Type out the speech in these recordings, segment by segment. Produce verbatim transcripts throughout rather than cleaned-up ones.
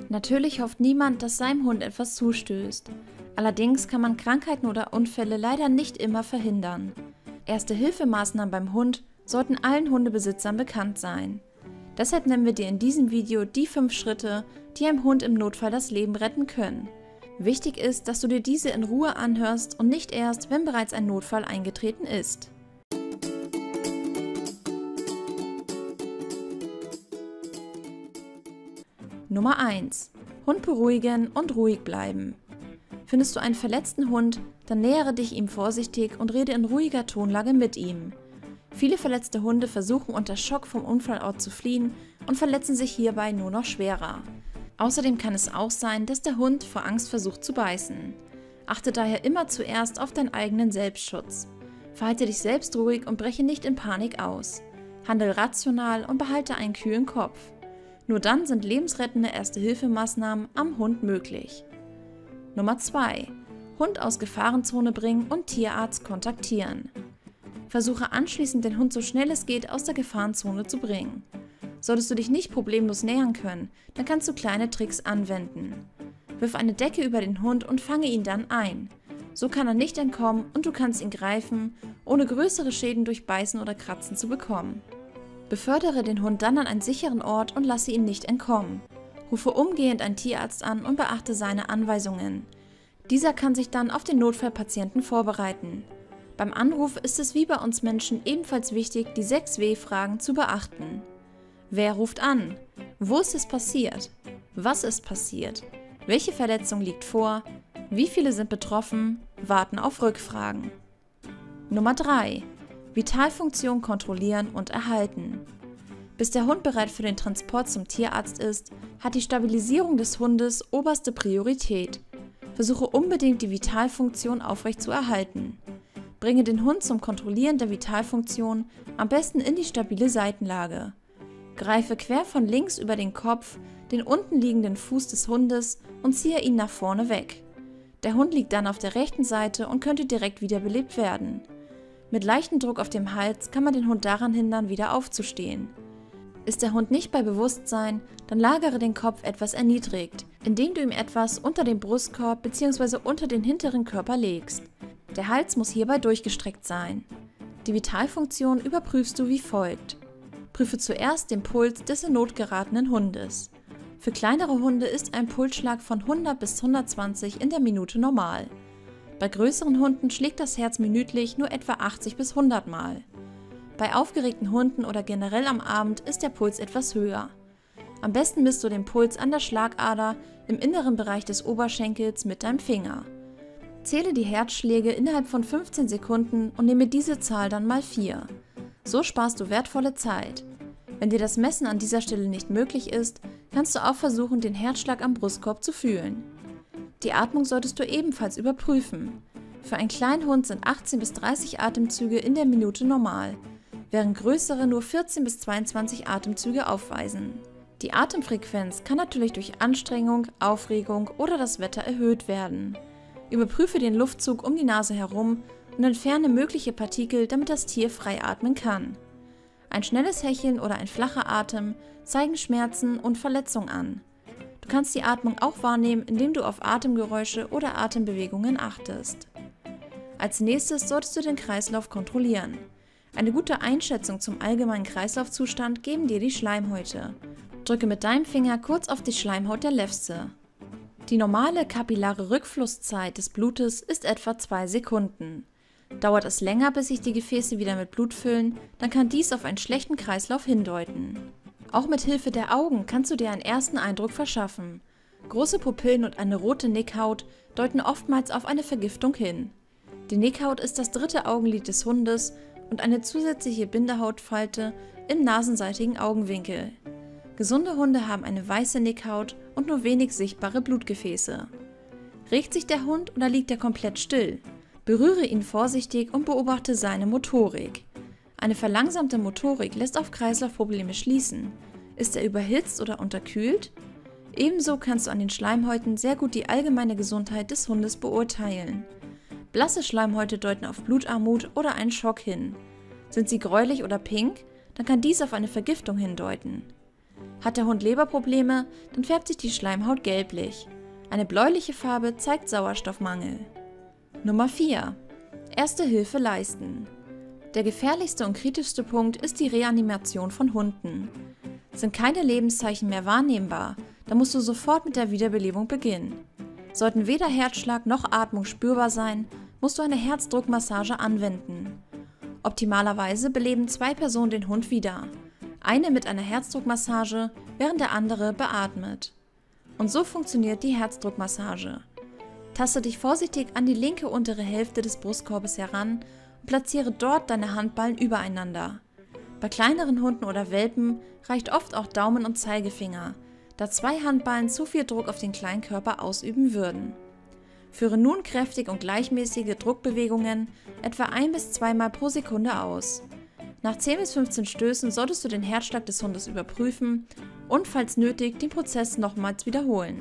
Natürlich hofft niemand, dass seinem Hund etwas zustößt. Allerdings kann man Krankheiten oder Unfälle leider nicht immer verhindern. Erste-Hilfe-Maßnahmen beim Hund sollten allen Hundebesitzern bekannt sein. Deshalb nennen wir dir in diesem Video die fünf Schritte, die einem Hund im Notfall das Leben retten können. Wichtig ist, dass du dir diese in Ruhe anhörst und nicht erst, wenn bereits ein Notfall eingetreten ist. Nummer eins. Hund beruhigen und ruhig bleiben. Findest du einen verletzten Hund, dann nähere dich ihm vorsichtig und rede in ruhiger Tonlage mit ihm. Viele verletzte Hunde versuchen unter Schock vom Unfallort zu fliehen und verletzen sich hierbei nur noch schwerer. Außerdem kann es auch sein, dass der Hund vor Angst versucht zu beißen. Achte daher immer zuerst auf deinen eigenen Selbstschutz. Verhalte dich selbst ruhig und breche nicht in Panik aus. Handle rational und behalte einen kühlen Kopf. Nur dann sind lebensrettende Erste-Hilfe-Maßnahmen am Hund möglich. Nummer zwei. Hund aus Gefahrenzone bringen und Tierarzt kontaktieren. Versuche anschließend, den Hund so schnell es geht aus der Gefahrenzone zu bringen. Solltest du dich nicht problemlos nähern können, dann kannst du kleine Tricks anwenden. Wirf eine Decke über den Hund und fange ihn dann ein. So kann er nicht entkommen und du kannst ihn greifen, ohne größere Schäden durch Beißen oder Kratzen zu bekommen. Befördere den Hund dann an einen sicheren Ort und lasse ihn nicht entkommen. Rufe umgehend einen Tierarzt an und beachte seine Anweisungen. Dieser kann sich dann auf den Notfallpatienten vorbereiten. Beim Anruf ist es wie bei uns Menschen ebenfalls wichtig, die sechs W-Fragen zu beachten. Wer ruft an? Wo ist es passiert? Was ist passiert? Welche Verletzung liegt vor? Wie viele sind betroffen? Warten auf Rückfragen. Nummer drei. Vitalfunktion kontrollieren und erhalten. Bis der Hund bereit für den Transport zum Tierarzt ist, hat die Stabilisierung des Hundes oberste Priorität. Versuche unbedingt, die Vitalfunktion aufrecht zu erhalten. Bringe den Hund zum Kontrollieren der Vitalfunktion am besten in die stabile Seitenlage. Greife quer von links über den Kopf, den unten liegenden Fuß des Hundes und ziehe ihn nach vorne weg. Der Hund liegt dann auf der rechten Seite und könnte direkt wiederbelebt werden. Mit leichtem Druck auf dem Hals kann man den Hund daran hindern, wieder aufzustehen. Ist der Hund nicht bei Bewusstsein, dann lagere den Kopf etwas erniedrigt, indem du ihm etwas unter den Brustkorb bzw. unter den hinteren Körper legst. Der Hals muss hierbei durchgestreckt sein. Die Vitalfunktion überprüfst du wie folgt. Prüfe zuerst den Puls des in Not geratenen Hundes. Für kleinere Hunde ist ein Pulsschlag von hundert bis hundertzwanzig in der Minute normal. Bei größeren Hunden schlägt das Herz minütlich nur etwa achtzig bis hundert Mal. Bei aufgeregten Hunden oder generell am Abend ist der Puls etwas höher. Am besten misst du den Puls an der Schlagader im inneren Bereich des Oberschenkels mit deinem Finger. Zähle die Herzschläge innerhalb von fünfzehn Sekunden und nehme diese Zahl dann mal vier. So sparst du wertvolle Zeit. Wenn dir das Messen an dieser Stelle nicht möglich ist, kannst du auch versuchen, den Herzschlag am Brustkorb zu fühlen. Die Atmung solltest du ebenfalls überprüfen. Für einen kleinen Hund sind achtzehn bis dreißig Atemzüge in der Minute normal, während größere nur vierzehn bis zweiundzwanzig Atemzüge aufweisen. Die Atemfrequenz kann natürlich durch Anstrengung, Aufregung oder das Wetter erhöht werden. Überprüfe den Luftzug um die Nase herum und entferne mögliche Partikel, damit das Tier frei atmen kann. Ein schnelles Hecheln oder ein flacher Atem zeigen Schmerzen und Verletzung an. Du kannst die Atmung auch wahrnehmen, indem du auf Atemgeräusche oder Atembewegungen achtest. Als nächstes solltest du den Kreislauf kontrollieren. Eine gute Einschätzung zum allgemeinen Kreislaufzustand geben dir die Schleimhäute. Drücke mit deinem Finger kurz auf die Schleimhaut der Lefse. Die normale kapillare Rückflusszeit des Blutes ist etwa zwei Sekunden. Dauert es länger, bis sich die Gefäße wieder mit Blut füllen, dann kann dies auf einen schlechten Kreislauf hindeuten. Auch mit Hilfe der Augen kannst du dir einen ersten Eindruck verschaffen. Große Pupillen und eine rote Nickhaut deuten oftmals auf eine Vergiftung hin. Die Nickhaut ist das dritte Augenlid des Hundes und eine zusätzliche Bindehautfalte im nasenseitigen Augenwinkel. Gesunde Hunde haben eine weiße Nickhaut und nur wenig sichtbare Blutgefäße. Regt sich der Hund oder liegt er komplett still? Berühre ihn vorsichtig und beobachte seine Motorik. Eine verlangsamte Motorik lässt auf Kreislaufprobleme schließen. Ist er überhitzt oder unterkühlt? Ebenso kannst du an den Schleimhäuten sehr gut die allgemeine Gesundheit des Hundes beurteilen. Blasse Schleimhäute deuten auf Blutarmut oder einen Schock hin. Sind sie gräulich oder pink, dann kann dies auf eine Vergiftung hindeuten. Hat der Hund Leberprobleme, dann färbt sich die Schleimhaut gelblich. Eine bläuliche Farbe zeigt Sauerstoffmangel. Nummer vier. Erste Hilfe leisten. Der gefährlichste und kritischste Punkt ist die Reanimation von Hunden. Sind keine Lebenszeichen mehr wahrnehmbar, dann musst du sofort mit der Wiederbelebung beginnen. Sollten weder Herzschlag noch Atmung spürbar sein, musst du eine Herzdruckmassage anwenden. Optimalerweise beleben zwei Personen den Hund wieder. Eine mit einer Herzdruckmassage, während der andere beatmet. Und so funktioniert die Herzdruckmassage. Taste dich vorsichtig an die linke untere Hälfte des Brustkorbes heran und platziere dort deine Handballen übereinander. Bei kleineren Hunden oder Welpen reicht oft auch Daumen und Zeigefinger, da zwei Handballen zu viel Druck auf den kleinen Körper ausüben würden. Führe nun kräftig und gleichmäßige Druckbewegungen etwa ein bis zweimal pro Sekunde aus. Nach zehn bis fünfzehn Stößen solltest du den Herzschlag des Hundes überprüfen und, falls nötig, den Prozess nochmals wiederholen.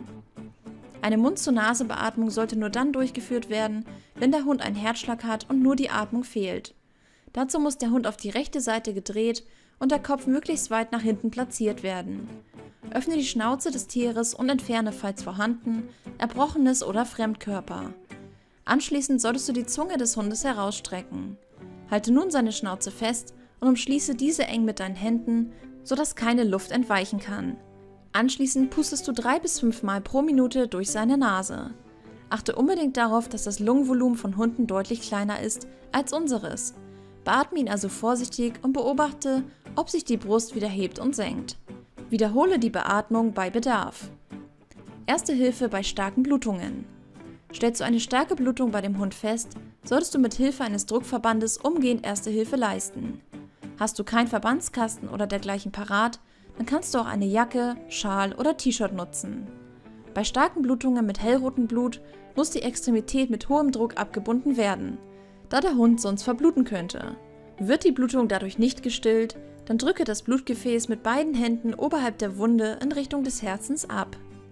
Eine Mund-zu-Nase-Beatmung sollte nur dann durchgeführt werden, wenn der Hund einen Herzschlag hat und nur die Atmung fehlt. Dazu muss der Hund auf die rechte Seite gedreht und der Kopf möglichst weit nach hinten platziert werden. Öffne die Schnauze des Tieres und entferne, falls vorhanden, Erbrochenes oder Fremdkörper. Anschließend solltest du die Zunge des Hundes herausstrecken. Halte nun seine Schnauze fest und umschließe diese eng mit deinen Händen, sodass keine Luft entweichen kann. Anschließend pustest du drei bis fünf Mal pro Minute durch seine Nase. Achte unbedingt darauf, dass das Lungenvolumen von Hunden deutlich kleiner ist als unseres. Beatme ihn also vorsichtig und beobachte, ob sich die Brust wieder hebt und senkt. Wiederhole die Beatmung bei Bedarf. Erste Hilfe bei starken Blutungen. Stellst du eine starke Blutung bei dem Hund fest, solltest du mit Hilfe eines Druckverbandes umgehend Erste Hilfe leisten. Hast du keinen Verbandskasten oder dergleichen parat, dann kannst du auch eine Jacke, Schal oder T-Shirt nutzen. Bei starken Blutungen mit hellrotem Blut muss die Extremität mit hohem Druck abgebunden werden, da der Hund sonst verbluten könnte. Wird die Blutung dadurch nicht gestillt, dann drücke das Blutgefäß mit beiden Händen oberhalb der Wunde in Richtung des Herzens ab.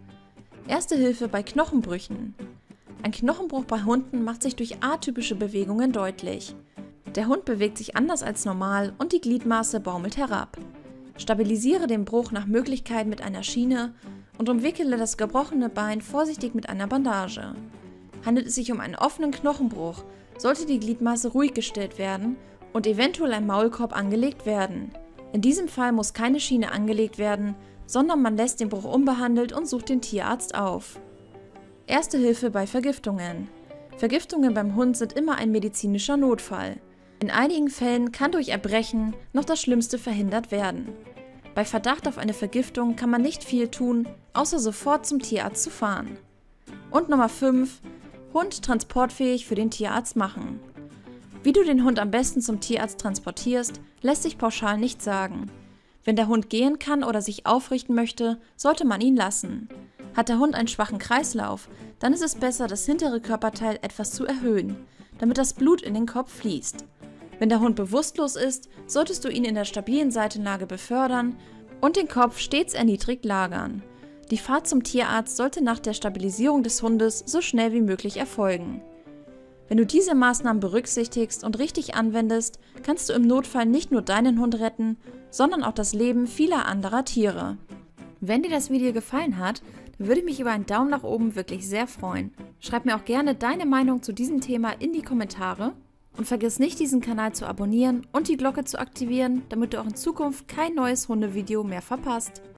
Erste Hilfe bei Knochenbrüchen. Ein Knochenbruch bei Hunden macht sich durch atypische Bewegungen deutlich. Der Hund bewegt sich anders als normal und die Gliedmaße baumelt herab. Stabilisiere den Bruch nach Möglichkeit mit einer Schiene und umwickele das gebrochene Bein vorsichtig mit einer Bandage. Handelt es sich um einen offenen Knochenbruch, sollte die Gliedmaße ruhig gestellt werden und eventuell ein Maulkorb angelegt werden. In diesem Fall muss keine Schiene angelegt werden, sondern man lässt den Bruch unbehandelt und sucht den Tierarzt auf. Erste Hilfe bei Vergiftungen. Vergiftungen beim Hund sind immer ein medizinischer Notfall. In einigen Fällen kann durch Erbrechen noch das Schlimmste verhindert werden. Bei Verdacht auf eine Vergiftung kann man nicht viel tun, außer sofort zum Tierarzt zu fahren. Und Nummer fünf. Hund transportfähig für den Tierarzt machen. Wie du den Hund am besten zum Tierarzt transportierst, lässt sich pauschal nicht sagen. Wenn der Hund gehen kann oder sich aufrichten möchte, sollte man ihn lassen. Hat der Hund einen schwachen Kreislauf, dann ist es besser, das hintere Körperteil etwas zu erhöhen, damit das Blut in den Kopf fließt. Wenn der Hund bewusstlos ist, solltest du ihn in der stabilen Seitenlage befördern und den Kopf stets erniedrigt lagern. Die Fahrt zum Tierarzt sollte nach der Stabilisierung des Hundes so schnell wie möglich erfolgen. Wenn du diese Maßnahmen berücksichtigst und richtig anwendest, kannst du im Notfall nicht nur deinen Hund retten, sondern auch das Leben vieler anderer Tiere. Wenn dir das Video gefallen hat, dann würde ich mich über einen Daumen nach oben wirklich sehr freuen. Schreib mir auch gerne deine Meinung zu diesem Thema in die Kommentare und vergiss nicht, diesen Kanal zu abonnieren und die Glocke zu aktivieren, damit du auch in Zukunft kein neues Hundevideo mehr verpasst.